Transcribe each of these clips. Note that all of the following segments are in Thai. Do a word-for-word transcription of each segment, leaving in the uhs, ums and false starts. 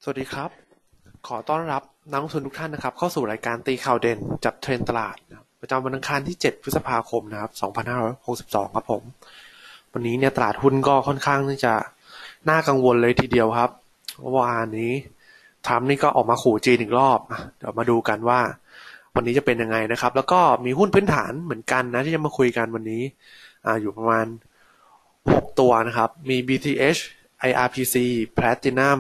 สวัสดีครับขอต้อนรับนักลงทุนทุกท่านนะครับเข้าสู่รายการตีข่าวเด่นจับเทรนด์ตลาดประจำวันอังคารที่เจ็ดพฤษภาคมนะครับสองพันห้าร้อยหกสิบสองครับผมวันนี้เนี่ยตลาดหุ้นก็ค่อนข้างที่จะน่ากังวลเลยทีเดียวครับเมื่อวานนี้ทรัมป์นี่ก็ออกมาขู่จีนอีกรอบเดี๋ยวมาดูกันว่าวันนี้จะเป็นยังไงนะครับแล้วก็มีหุ้นพื้นฐานเหมือนกันนะที่จะมาคุยกันวันนี้อ่าอยู่ประมาณหกตัวนะครับมี บี ที เอช ไอ อาร์ พี ซี Platinum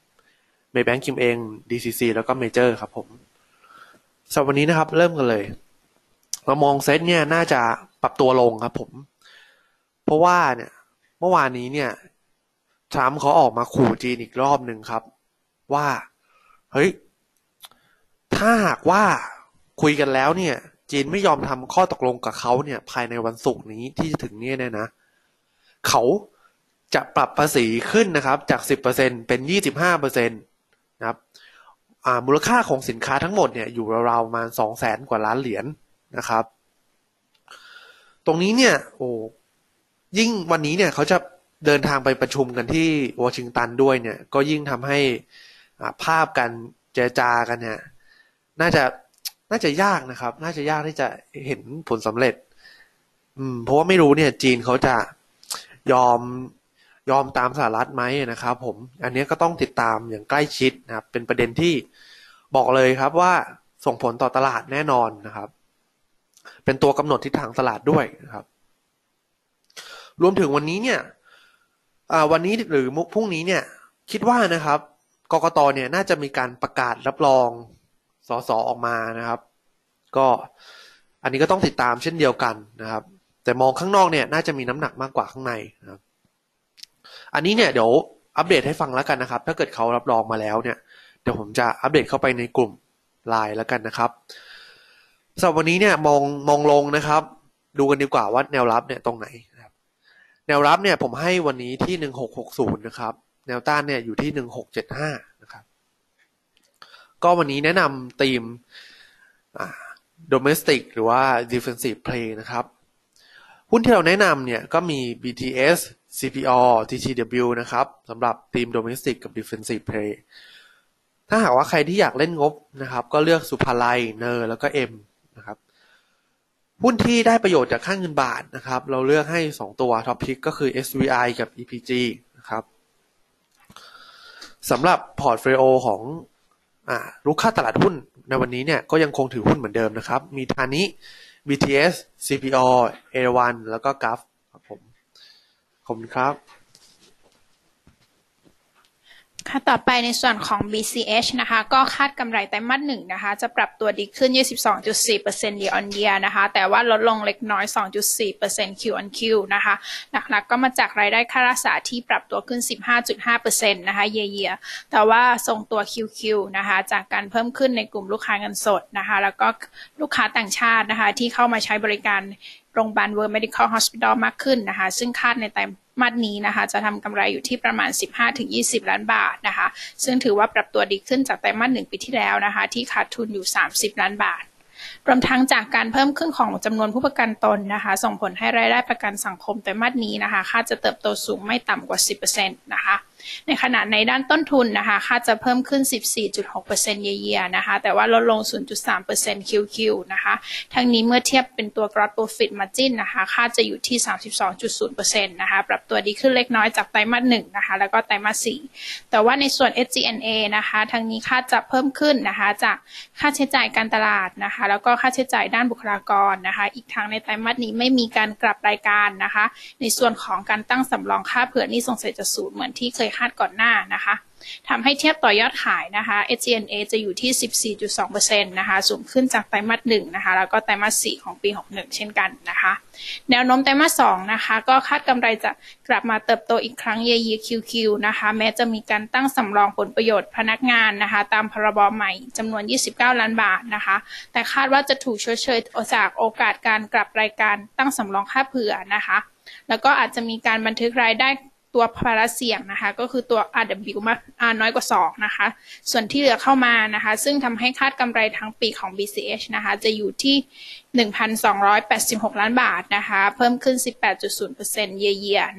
Maybank Kim Eng ดี ซี ซี แล้วก็ Major ครับผมสำหรับวันนี้นะครับเริ่มกันเลยเรามองเซตเนี่ยน่าจะปรับตัวลงครับผมเพราะว่าเนี่ยเมื่อวานนี้เนี่ยทรัมป์เขาออกมาขู่จีนอีกรอบหนึ่งครับว่าเฮ้ยถ้าหากว่าคุยกันแล้วเนี่ยจีนไม่ยอมทำข้อตกลงกับเขาเนี่ยภายในวันศุกร์นี้ที่จะถึงเนี่ยนะเขาจะปรับภาษีขึ้นนะครับจาก สิบเปอร์เซ็นต์ เป็น ยี่สิบห้าเปอร์เซ็นต์ นะครับมูลค่าของสินค้าทั้งหมดเนี่ยอยู่ราวๆประมาณ สองแสน กว่าล้านเหรียญ นะครับตรงนี้เนี่ยโอ้ยิ่งวันนี้เนี่ยเขาจะเดินทางไปประชุมกันที่วอชิงตันด้วยเนี่ยก็ยิ่งทำให้ภาพการเจรจากันเนี่ยน่าจะน่าจะยากนะครับน่าจะยากที่จะเห็นผลสำเร็จอืมเพราะว่าไม่รู้เนี่ยจีนเขาจะยอมยอมตามสหรัฐไหมนะครับผมอันนี้ก็ต้องติดตามอย่างใกล้ชิดนะครับเป็นประเด็นที่บอกเลยครับว่าส่งผลต่อตลาดแน่นอนนะครับเป็นตัวกำหนดทิศทางตลาดด้วยนะครับรวมถึงวันนี้เนี่ยวันนี้หรือพรุ่งนี้เนี่ยคิดว่านะครับกกต.เนี่ยน่าจะมีการประกาศรับรองสสออกมานะครับก็อันนี้ก็ต้องติดตามเช่นเดียวกันนะครับแต่มองข้างนอกเนี่ยน่าจะมีน้ำหนักมากกว่าข้างในนะครับอันนี้เนี่ยเดี๋ยวอัปเดตให้ฟังแล้วกันนะครับถ้าเกิดเขารับรองมาแล้วเนี่ยเดี๋ยวผมจะอัปเดตเข้าไปในกลุ่ม ไลน์ แล้วกันนะครับสำหรับวันนี้เนี่ยมองมองลงนะครับดูกันดีกว่าว่าแนวรับเนี่ยตรงไหนนะครับแนวรับเนี่ยผมให้วันนี้ที่หนึ่งหกหกศูนย์นะครับแนวต้านเนี่ยอยู่ที่หนึ่งหกเจ็ดห้านะครับก็วันนี้แนะนำธีมอ่า domestic หรือว่า defensive play นะครับหุ้นที่เราแนะนำเนี่ยก็มี บี ที เอส ซี พี อ ที ที ดับเบิลยู นะครับสำหรับทีม Domestic กับ Defensive Play ถ้าหากว่าใครที่อยากเล่นงบนะครับก็เลือกสุภาลัยเนอร์แล้วก็ M นะครับหุ้นที่ได้ประโยชน์จากค่าเงินบาทนะครับเราเลือกให้สองตัว Top Pick ก็คือ เอส วี ไอ กับ อี พี จี นะครับสำหรับพอร์ตโฟลิโอของอ่าลูกค้าตลาดหุ้นในวันนี้เนี่ยก็ยังคงถือหุ้นเหมือนเดิมนะครับมีทานิ บี ที เอส ซี พี อ เอ วัน แล้วก็ จี เอ เอฟ ครับผมขอบคุณครับค่ะต่อไปในส่วนของ บี ซี เอช นะคะก็คาดกำไรไตรมาสหนึ่งนะคะจะปรับตัวดีขึ้น ยี่สิบสองจุดสี่เปอร์เซ็นต์ year on year นะคะแต่ว่าลดลงเล็กน้อย สองจุดสี่เปอร์เซ็นต์ Q on Q นะคะหลักๆก็มาจากรายได้ค่ารักษาที่ปรับตัวขึ้น สิบห้าจุดห้าเปอร์เซ็นต์ นะคะ year year แต่ว่าทรงตัว คิว คิว นะคะจากการเพิ่มขึ้นในกลุ่มลูกค้าเงินสดนะคะแล้วก็ลูกค้าต่างชาตินะคะที่เข้ามาใช้บริการโรงพยาบาล World Medical Hospital มากขึ้นนะคะซึ่งคาดในไตรมาสนี้นะคะจะทำกำไรอยู่ที่ประมาณ สิบห้าถึงยี่สิบ ล้านบาทนะคะซึ่งถือว่าปรับตัวดีขึ้นจากไตรมาสหนึ่งปีที่แล้วนะคะที่ขาดทุนอยู่สามสิบล้านบาทรวมทั้งจากการเพิ่มขึ้นของจำนวนผู้ประกันตนนะคะส่งผลให้รายได้ประกันสังคมไตรมาสนี้นะคะคาดจะเติบโตสูงไม่ต่ำกว่า สิบเปอร์เซ็นต์ นะคะในขณะในด้านต้นทุนนะคะคาดจะเพิ่มขึ้น สิบสี่จุดหกเปอร์เซ็นต์ year year นะคะแต่ว่าลดลง ศูนย์จุดสามเปอร์เซ็นต์ คิว คิว นะคะทั้งนี้เมื่อเทียบเป็นตัว gross profit margin นะคะคาดจะอยู่ที่ สามสิบสองจุดศูนย์เปอร์เซ็นต์ นะคะปรับตัวดีขึ้นเล็กน้อยจากไตรมาสหนึ่งนะคะแล้วก็ไตรมาสสี่แต่ว่าในส่วน เอส จี เอ็น เอ นะคะทั้งนี้คาดจะเพิ่มขึ้นนะคะจากค่าใช้จ่ายการตลาดนะคะแล้วก็ค่าใช้จ่ายด้านบุคลากรนะคะอีกทั้งในไตรมาสนี้ไม่มีการกลับรายการนะคะในส่วนของการตั้งสำรองค่าเผื่อหนี้สงสัยจะสูญเหมือนที่เคยคาดก่อนหน้านะคะทำให้เทียบต่อยอดขายนะคะ เอส จี เอ็น เอ จะอยู่ที่ สิบสี่จุดสองเปอร์เซ็นต์ นะคะสูงขึ้นจากไตรมาสหนึ่งนะคะแล้วก็ไตรมาสสี่ของปีหกสิบเอ็ดเช่นกันนะคะแนวโน้มไตรมาสสองนะคะก็คาดกำไรจะกลับมาเติบโตอีกครั้ง year year คิว คิว นะคะแม้จะมีการตั้งสำรองผลประโยชน์พนักงานนะคะตามพรบใหม่จำนวนยี่สิบเก้าล้านบาทนะคะแต่คาดว่าจะถูกชดเชยจากโอกาสการกลับรายการตั้งสำรองค่าเผื่อนะคะแล้วก็อาจจะมีการบันทึกรายได้ตัวภาระเสี่ยงนะคะก็คือตัว อาร์ ดับเบิลยู มากน้อยกว่าสองนะคะส่วนที่เหลือเข้ามานะคะซึ่งทำให้คาดกำไรทั้งปีของ บี ซี เอช นะคะจะอยู่ที่ หนึ่งพันสองร้อยแปดสิบหก ล้านบาทนะคะเพิ่มขึ้น สิบแปดจุดศูนย์เปอร์เซ็นต์ year year นะคะ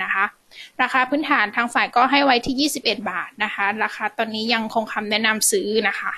ราคาพื้นฐานทางฝ่ายก็ให้ไว้ที่ยี่สิบเอ็ดบาทนะคะราคาตอนนี้ยังคงคำแนะนำซื้อนะคะ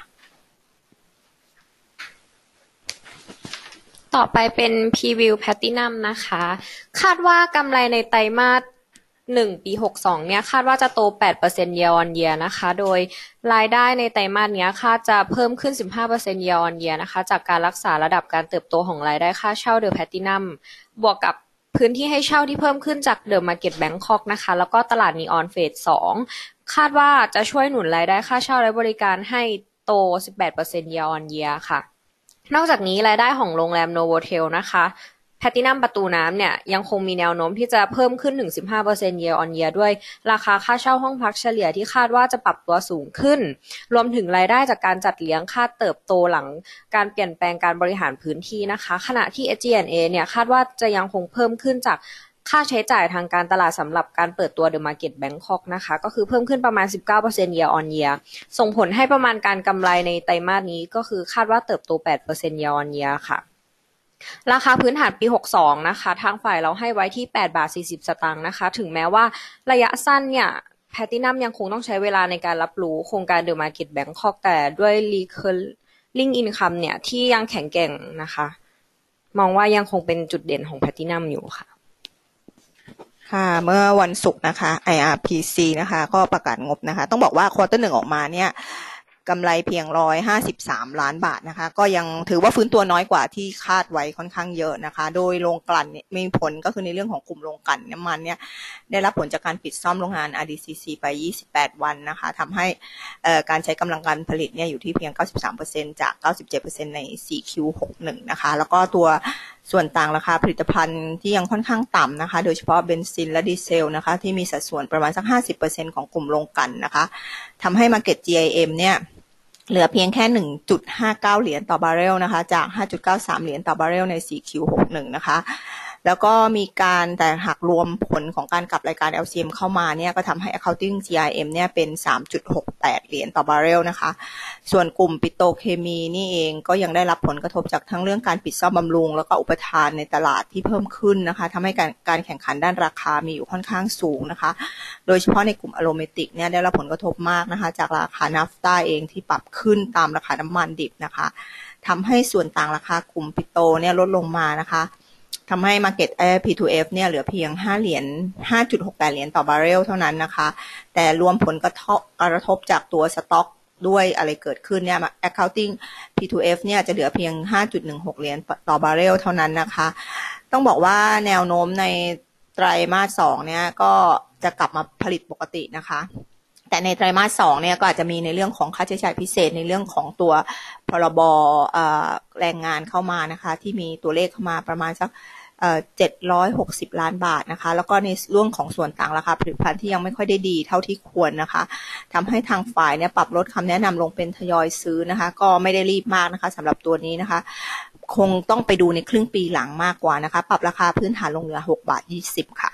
ต่อไปเป็น Preview Platinum นะคะคาดว่ากำไรในไตรมาสหนึ่งปีหกสิบสองเนี่ยคาดว่าจะโต แปดเปอร์เซ็นต์ year on year นะคะโดยรายได้ในไตรมาสนี้คาดจะเพิ่มขึ้น สิบห้าเปอร์เซ็นต์ year on year นะคะจากการรักษาระดับการเติบโตของรายได้ค่าเช่า The Platinum บวกกับพื้นที่ให้เช่าที่เพิ่มขึ้นจาก The Market Bangkok นะคะแล้วก็ตลาด Neon Phase สองคาดว่าจะช่วยหนุนรายได้ค่าเช่าและบริการให้โต สิบแปดเปอร์เซ็นต์ year on year ค่ะนอกจากนี้รายได้ของโรงแรม Novotel นะคะแพลตินัมประตูน้ำเนี่ยยังคงมีแนวโน้มที่จะเพิ่มขึ้นถึง สิบห้าเปอร์เซ็นต์ year on year ด้วยราคาค่าเช่าห้องพักเฉลี่ยที่คาดว่าจะปรับตัวสูงขึ้นรวมถึงรายได้จากการจัดเลี้ยงคาดเติบโตหลังการเปลี่ยนแปลงการบริหารพื้นที่นะคะขณะที่ เอส จี แอนด์ เอ เนี่ยคาดว่าจะยังคงเพิ่มขึ้นจากค่าใช้จ่ายทางการตลาดสำหรับการเปิดตัว The Market Bangkok นะคะก็คือเพิ่มขึ้นประมาณ สิบเก้าเปอร์เซ็นต์ year on year ส่งผลให้ประมาณการกำไรในไตรมาสนี้ก็คือคาดว่าเติบโต แปดเปอร์เซ็นต์ year on year ค่ะราคาพื้นฐานปีหกสิบสองนะคะทางฝ่ายเราให้ไว้ที่แปดบาทสี่สิบสตางค์นะคะถึงแม้ว่าระยะสั้นเนี่ยแพลตินัมยังคงต้องใช้เวลาในการรับรู้โครงการ The Market Bangkok แต่ด้วย Recurring Income เนี่ยที่ยังแข็งแกร่งนะคะมองว่ายังคงเป็นจุดเด่นของแพลตินัมอยู่ค่ะค่ะเมื่อวันศุกร์นะคะ ไอ อาร์ พี ซี นะคะก็ประกาศงบนะคะต้องบอกว่าควอเตอร์หนึ่งออกมาเนี่ยกำไรเพียงหนึ่งร้อยห้าสิบสามล้านบาทนะคะก็ยังถือว่าฟื้นตัวน้อยกว่าที่คาดไว้ค่อนข้างเยอะนะคะโดยโรงกลั่นมีผลก็คือในเรื่องของกลุ่มโรงกลั่นน้ำมันเนี่ยได้รับผลจากการปิดซ่อมโรงงาน อาร์ ดี ซี ซี ไปยี่สิบแปดวันนะคะทำให้การใช้กำลังการผลิตเนี่ยอยู่ที่เพียง เก้าสิบสามเปอร์เซ็นต์ จาก เก้าสิบเจ็ดเปอร์เซ็นต์ ใน โฟร์ คิว หกสิบเอ็ด นะคะแล้วก็ตัวส่วนต่างราคาผลิตภัณฑ์ที่ยังค่อนข้างต่ำนะคะโดยเฉพาะเบนซินและดีเซลนะคะที่มีสัดส่วนประมาณสัก ห้าสิบเปอร์เซ็นต์ ของกลุ่มโรงกลั่นนะคะทำให้ Market จี ไอ เอ็ม เนี่ยเหลือเพียงแค่ หนึ่งจุดห้าเก้า เหรียญต่อบาร์เรลนะคะจาก ห้าจุดเก้าสาม เหรียญต่อบาร์เรลใน โฟร์ คิว หกสิบเอ็ด นะคะแล้วก็มีการแต่หากรวมผลของการกลับรายการ แอล ซี เอ็ม เข้ามาเนี่ยก็ทำให้ Accounting จี ไอ เอ็ม เนี่ยเป็น สามจุดหกแปด เหรียญต่อบาร์เรลนะคะส่วนกลุ่มปิโตรเคมีนี่เองก็ยังได้รับผลกระทบจากทั้งเรื่องการปิดซ่อมบำรุงแล้วก็อุปทานในตลาดที่เพิ่มขึ้นนะคะทำให้การการแข่งขันด้านราคามีอยู่ค่อนข้างสูงนะคะโดยเฉพาะในกลุ่มอะโรเมติกเนี่ยได้รับผลกระทบมากนะคะจากราคานาฟต้าเองที่ปรับขึ้นตามราคาน้ำมันดิบนะคะทำให้ส่วนต่างราคากลุ่มปิโตรเนี่ยลดลงมานะคะทำให้ Market พี ทู เอฟ เนี่ยเหลือเพียงห้าเหรียญ ห้าจุดหกแปด เหรียญต่อบาร์เรลเท่านั้นนะคะแต่รวมผลกระทบกระทบจากตัวสต็อกด้วยอะไรเกิดขึ้นเนี่ย Accounting พี ทู เอฟ เนี่ยจะเหลือเพียง ห้าจุดหนึ่งหก เหรียญต่อบาร์เรลเท่านั้นนะคะต้องบอกว่าแนวโน้มในไตรมาสสองเนี่ยก็จะกลับมาผลิตปกตินะคะแต่ในไตรมาสสองเนี่ยก็อาจจะมีในเรื่องของค่าใช้จ่ายพิเศษในเรื่องของตัวพรบแรงงานเข้ามานะคะที่มีตัวเลขเข้ามาประมาณสักเอ่อเจ็ดร้อยหกสิบล้านบาทนะคะแล้วก็ในเรื่องของส่วนต่างราคาผลิตภัณฑ์ที่ยังไม่ค่อยได้ดีเท่าที่ควรนะคะทำให้ทางฝ่ายเนี่ยปรับลดคำแนะนำลงเป็นทยอยซื้อนะคะก็ไม่ได้รีบมากนะคะสำหรับตัวนี้นะคะคงต้องไปดูในครึ่งปีหลังมากกว่านะคะปรับราคาพื้นฐานลงเหลือหกบาทยี่สิบค่ะ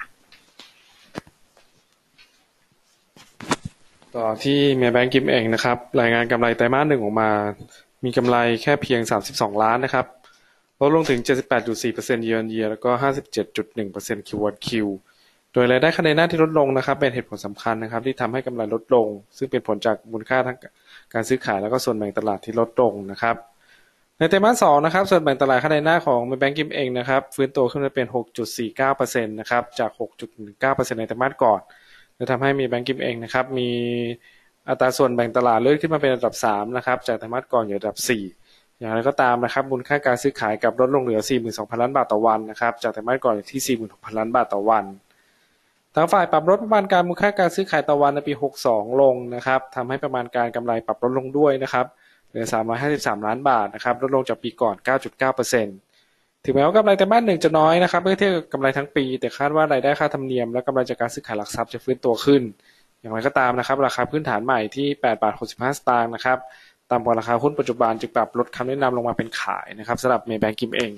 ต่อที่เมียแบงก์กิมเองนะครับรายงานกำไรไตรมาสหนึ่งออกมามีกำไรแค่เพียงสามสิบสองล้านนะครับลดลงถึง เจ็ดสิบแปดจุดสี่เปอร์เซ็นต์ year on year แล้วก็ ห้าสิบเจ็ดจุดหนึ่งเปอร์เซ็นต์ Q on Q โดยรายได้ค่าในหน้าที่ลดลงนะครับเป็นเหตุผลสำคัญนะครับที่ทำให้กำไรลดลงซึ่งเป็นผลจากมูลค่าทั้งการซื้อขายแล้วก็ส่วนแบ่งตลาดที่ลดลงนะครับในไตรมาสสองนะครับส่วนแบ่งตลาดค่าในหน้าของเมียแบงก์กิมเองนะครับฟื้นตัวขึ้นมาเป็น หกจุดสี่เก้าเปอร์เซ็นต์ นะครับจาก หกจุดหนึ่งเก้าเปอร์เซ็นต์ ในไตรมาสก่อนและทำให้เมียแบงก์กิมเองนะครับมีอัตราส่วนแบ่งตลาดเลื่อนขึ้นมาเป็นอันดับสามนะครับจากไตรมาสก่อนอยู่อันดับสี่อย่างไรก็ตามนะครับมูลค่าการซื้อขายกลับลดลงเหลือ สี่หมื่นสองพัน ล้านบาทต่อวันนะครับจากไตรมาสก่อนอยู่ที่ สี่หมื่นหกพัน ล้านบาทต่อวันทางฝ่ายปรับลดประมาณการมูลค่าการซื้อขายต่อวันในปีหกสิบสองลงนะครับทำให้ประมาณการกำไรปรับลดลงด้วยนะครับเหลือสามร้อยห้าสิบสามล้านบาทนะครับลดลงจากปีก่อน เก้าจุดเก้าเปอร์เซ็นต์ ถึงแม้ว่ากำไรไตรมาสหนึ่งจะน้อยนะครับเมื่อเทียบกับกำไรทั้งปีแต่คาดว่ารายได้ค่าธรรมเนียมและกำไรจากการซื้อขายหลักทรัพย์จะฟื้นตัวขึ้นอย่างไรก็ตามนะครับราคาพื้นฐานใหม่ที่แปดบาทหกสิบห้าสตางค์นะครับต่ำกว่าราคาหุ้นปัจจุบันจึงปรับลดคำแนะนำลงมาเป็นขายนะครับสำหรับเมย์แบงก์กิมเอง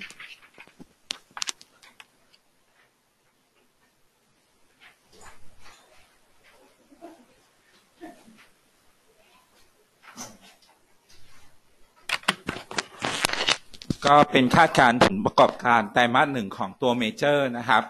ก็เป็นคาดการณ์ผลประกอบการไตรมาสหนึ่งของตัวเมเจอร์นะครับ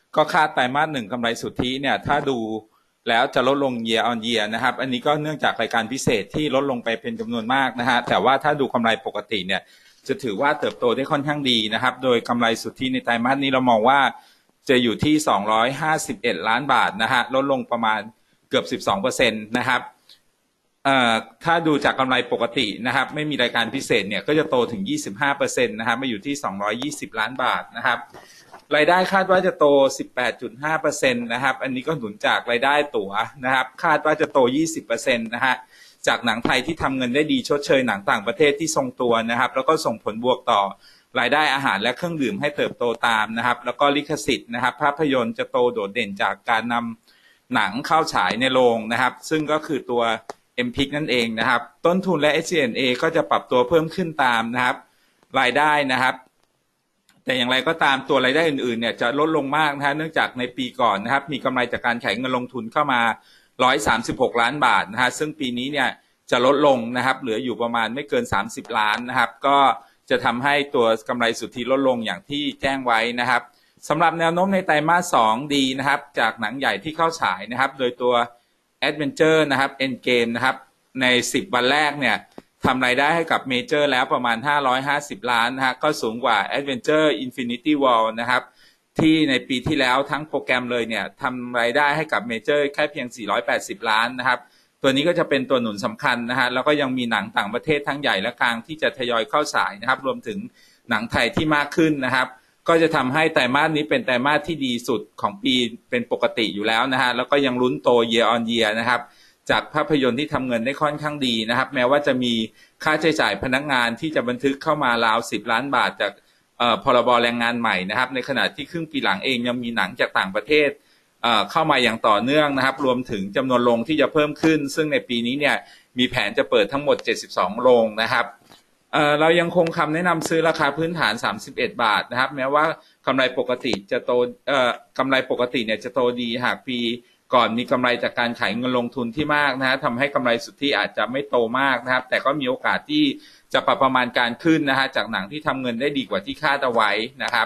ก็คาดไตรมาสหนึ่งกำไรสุทธิเนี่ยถ้าดูแล้วจะลดลง year on year นะครับอันนี้ก็เนื่องจากรายการพิเศษที่ลดลงไปเป็นจำนวนมากนะฮะแต่ว่าถ้าดูกำไรปกติเนี่ยจะถือว่าเติบโตได้ค่อนข้างดีนะครับโดยกำไรสุทธิในไตรมาสนี้เรามองว่าจะอยู่ที่สองร้อยห้าสิบเอ็ดล้านบาทนะฮะลดลงประมาณเกือบ สิบสองเปอร์เซ็นต์ นะครับเอ่อถ้าดูจากกำไรปกตินะครับไม่มีรายการพิเศษเนี่ยก็จะโตถึง ยี่สิบห้าเปอร์เซ็นต์ นะครับมาอยู่ที่สองร้อยยี่สิบล้านบาทนะครับรายได้คาดว่าจะโต สิบแปดจุดห้าเปอร์เซ็นต์ นะครับอันนี้ก็หนุนจากรายได้ตั๋วนะครับคาดว่าจะโต ยี่สิบเปอร์เซ็นต์ นะฮะจากหนังไทยที่ทำเงินได้ดีชดเชยหนังต่างประเทศที่ทรงตัวนะครับแล้วก็ส่งผลบวกต่อรายได้อาหารและเครื่องดื่มให้เติบโตตามนะครับแล้วก็ลิขสิทธิ์นะครับภาพยนตร์จะโตโดดเด่นจากการนำหนังเข้าฉายในโรงนะครับซึ่งก็คือตัว เอ็ม พี ไอ ซี นั่นเองนะครับต้นทุนและ เอส จี แอนด์ เอ ก็จะปรับตัวเพิ่มขึ้นตามนะครับรายได้นะครับแต่อย่างไรก็ตามตัวรายได้อื่นๆเนี่ยจะลดลงมากนะฮะเนื่องจากในปีก่อนนะครับมีกำไรจากการขายเงินลงทุนเข้ามาหนึ่งร้อยสามสิบหกล้านบาทนะฮะซึ่งปีนี้เนี่ยจะลดลงนะครับเหลืออยู่ประมาณไม่เกินสามสิบล้านนะครับก็จะทำให้ตัวกำไรสุทธิลดลงอย่างที่แจ้งไว้นะครับสำหรับแนวโน้มในไตรมาสสองดีนะครับจากหนังใหญ่ที่เข้าฉายนะครับโดยตัว Adventure นะครับ Endgame นะครับในสิบวันแรกเนี่ยทำรายได้ให้กับเมเจอร์แล้วประมาณห้าร้อยห้าสิบล้านนะฮะก็สูงกว่า Adventure Infinity War นะครับที่ในปีที่แล้วทั้งโปรแกรมเลยเนี่ยทำรายได้ให้กับเมเจอร์แค่เพียงสี่ร้อยแปดสิบล้านนะครับตัวนี้ก็จะเป็นตัวหนุนสำคัญนะฮะแล้วก็ยังมีหนังต่างประเทศทั้งใหญ่และกลางที่จะทยอยเข้าฉายนะครับรวมถึงหนังไทยที่มากขึ้นนะครับก็จะทำให้ไตรมาสนี้เป็นไตรมาสที่ดีสุดของปีเป็นปกติอยู่แล้วนะฮะแล้วก็ยังลุ้นโต year on year นะครับจากภาพยนตร์ที่ทำเงินได้ค่อนข้างดีนะครับแม้ว่าจะมีค่าใช้จ่ายพนักงานที่จะบันทึกเข้ามาราวสิบล้านบาทจากพรบแรงงานใหม่นะครับในขณะที่ครึ่งปีหลังเองยังมีหนังจากต่างประเทศเข้ามาอย่างต่อเนื่องนะครับรวมถึงจำนวนโรงที่จะเพิ่มขึ้นซึ่งในปีนี้เนี่ยมีแผนจะเปิดทั้งหมดเจ็ดสิบสองโรงนะครับเอ่อเรายังคงคำแนะนำซื้อราคาพื้นฐานสามสิบเอ็ดบาทนะครับแม้ว่ากำไรปกติจะโตเอ่อกำไรปกติเนี่ยจะโตดีหากปีก่อนมีกำไรจากการขายเงินลงทุนที่มากนะฮะทำให้กำไรสุทธิอาจจะไม่โตมากนะครับแต่ก็มีโอกาสที่จะปรับประมาณการขึ้นนะฮะจากหนังที่ทำเงินได้ดีกว่าที่คาดเอาไว้นะครับ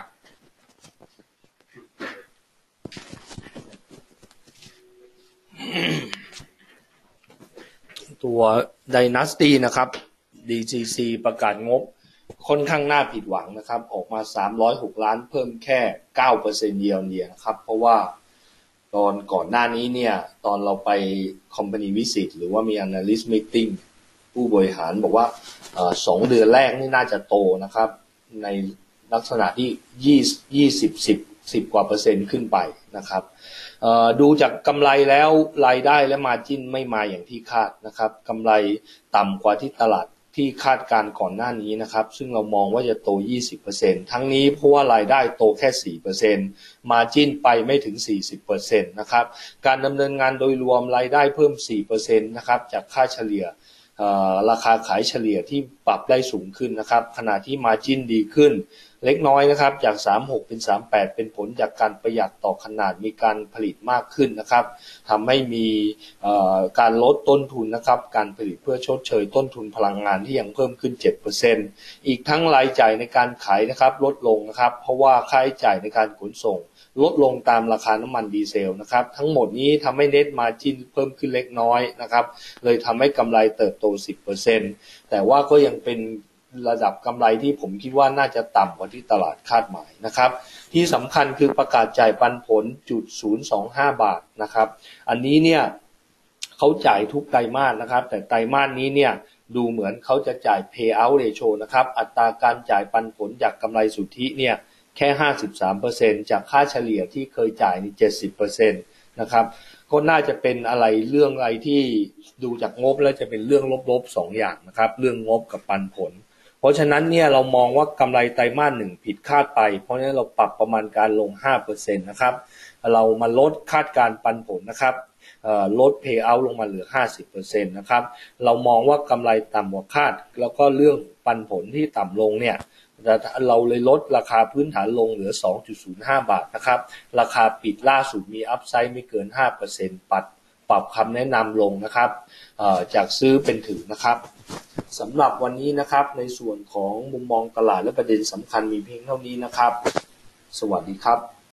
ตัว Dynasty นะครับ ดี ซี ซี ประกาศงบค่อนข้างน่าผิดหวังนะครับออกมาสามร้อยหกล้านเพิ่มแค่ เก้าเปอร์เซ็นต์ year on year นะครับเพราะว่าตอนก่อนหน้านี้เนี่ยตอนเราไป company visit หรือว่ามี analyst meeting ผู้บริหารบอกว่าสองเดือนแรกนี่น่าจะโตนะครับในลักษณะที่ยี่สิบ สิบ สิบกว่าเปอร์เซ็นต์ขึ้นไปนะครับดูจากกำไรแล้วรายได้และ margin ไม่มาอย่างที่คาดนะครับกำไรต่ำกว่าที่ตลาดที่คาดการก่อนหน้านี้นะครับซึ่งเรามองว่าจะโต ยี่สิบเปอร์เซ็นต์ ทั้งนี้เพราะว่ารายได้โตแค่ สี่เปอร์เซ็นต์ margin ไปไม่ถึง สี่สิบเปอร์เซ็นต์ นะครับการดำเนินงานโดยรวมรายได้เพิ่ม สี่เปอร์เซ็นต์ นะครับจากค่าเฉลี่ยราคาขายเฉลี่ยที่ปรับได้สูงขึ้นนะครับขณะที่ margin ดีขึ้นเล็กน้อยนะครับจากสามสิบหกเป็นสามสิบแปดเป็นผลจากการประหยัดต่อขนาดมีการผลิตมากขึ้นนะครับทำให้มีการลดต้นทุนนะครับการผลิตเพื่อชดเชยต้นทุนพลังงานที่ยังเพิ่มขึ้น เจ็ดเปอร์เซ็นต์ อีกทั้งรายจ่ายในการขายนะครับลดลงนะครับเพราะว่าค่าใช้จ่ายในการขนส่งลดลงตามราคาน้ำมันดีเซลนะครับทั้งหมดนี้ทำให้ Net Margin เพิ่มขึ้นเล็กน้อยนะครับเลยทำให้กำไรเติบโต สิบเปอร์เซ็นต์ แต่ว่าก็ยังเป็นระดับกำไรที่ผมคิดว่าน่าจะต่ำกว่าที่ตลาดคาดหมายนะครับที่สำคัญคือประกาศจ่ายปันผลจุดศูนย์สองห้าบาทนะครับอันนี้เนี่ยเขาจ่ายทุกไตรมาสนะครับแต่ไตรมาสนี้เนี่ยดูเหมือนเขาจะจ่าย Payout Ratio นะครับอัตราการจ่ายปันผลจากกำไรสุทธิเนี่ยแค่ ห้าสิบสามเปอร์เซ็นต์ จากค่าเฉลี่ยที่เคยจ่ายนี่ เจ็ดสิบเปอร์เซ็นต์ นะครับก็น่าจะเป็นอะไรเรื่องอะไรที่ดูจากงบแล้วจะเป็นเรื่องลบๆสองอย่างนะครับเรื่องงบกับปันผลเพราะฉะนั้นเนี่ยเรามองว่ากำไรไตรมาสหนึ่งผิดคาดไปเพราะฉะนั้นเราปรับประมาณการลง ห้าเปอร์เซ็นต์ นะครับเรามาลดคาดการปันผลนะครับลด Payout ลงมาเหลือ ห้าสิบเปอร์เซ็นต์ นะครับเรามองว่ากำไรต่ำกว่าคาดแล้วก็เรื่องปันผลที่ต่ำลงเนี่ยเราเลยลดราคาพื้นฐานลงเหลือ สองจุดศูนย์ห้าบาทนะครับราคาปิดล่าสุดมีอัพไซด์ไม่เกิน ห้าเปอร์เซ็นต์ ปัดปรับคำแนะนำลงนะครับจากซื้อเป็นถือนะครับสำหรับวันนี้นะครับในส่วนของมุมมองตลาดและประเด็นสำคัญมีเพียงเท่านี้นะครับสวัสดีครับ